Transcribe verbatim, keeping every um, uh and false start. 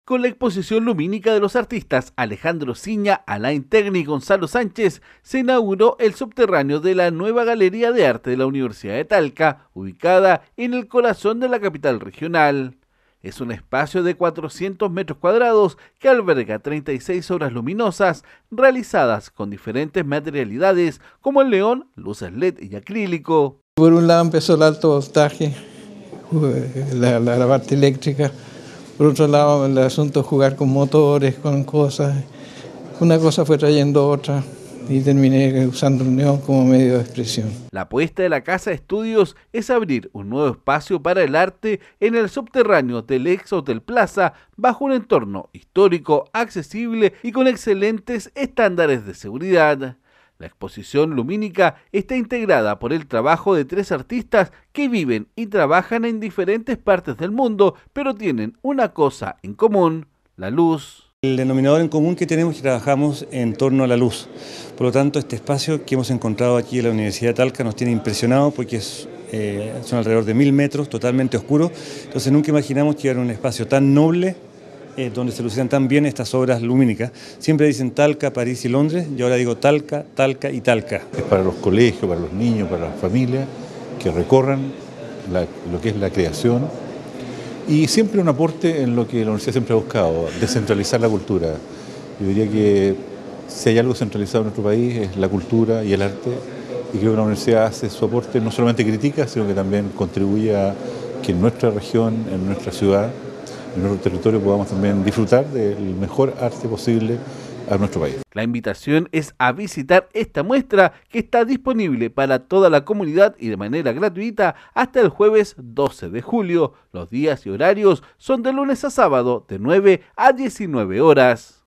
Con la exposición lumínica de los artistas Alejandro Ciña, Alain Tecni y Gonzalo Sánchez, se inauguró el subterráneo de la nueva Galería de Arte de la Universidad de Talca, ubicada en el corazón de la capital regional. Es un espacio de cuatrocientos metros cuadrados que alberga treinta y seis obras luminosas realizadas con diferentes materialidades como el neón, luces L E D y acrílico. Por un lado empezó el alto voltaje, la, la, la parte eléctrica. Por otro lado, el asunto de jugar con motores, con cosas. Una cosa fue trayendo otra y terminé usando el neón como medio de expresión. La apuesta de la Casa de Estudios es abrir un nuevo espacio para el arte en el subterráneo del ex Hotel Plaza, bajo un entorno histórico, accesible y con excelentes estándares de seguridad. La exposición lumínica está integrada por el trabajo de tres artistas que viven y trabajan en diferentes partes del mundo, pero tienen una cosa en común: la luz. El denominador en común que tenemos es que trabajamos en torno a la luz. Por lo tanto, este espacio que hemos encontrado aquí en la Universidad de Talca nos tiene impresionados porque es, eh, son alrededor de mil metros, totalmente oscuros. Entonces nunca imaginamos que era un espacio tan noble, Eh, donde se lucían tan bien estas obras lumínicas. Siempre dicen Talca, París y Londres, yo ahora digo Talca, Talca y Talca. Es para los colegios, para los niños, para las familias que recorran la, lo que es la creación y siempre un aporte en lo que la universidad siempre ha buscado, descentralizar la cultura. Yo diría que si hay algo centralizado en nuestro país es la cultura y el arte, y creo que la universidad hace su aporte, no solamente critica, sino que también contribuye a que en nuestra región, en nuestra ciudad, en nuestro territorio podamos también disfrutar del mejor arte posible a nuestro país. La invitación es a visitar esta muestra que está disponible para toda la comunidad y de manera gratuita hasta el jueves doce de julio. Los días y horarios son de lunes a sábado de nueve a diecinueve horas.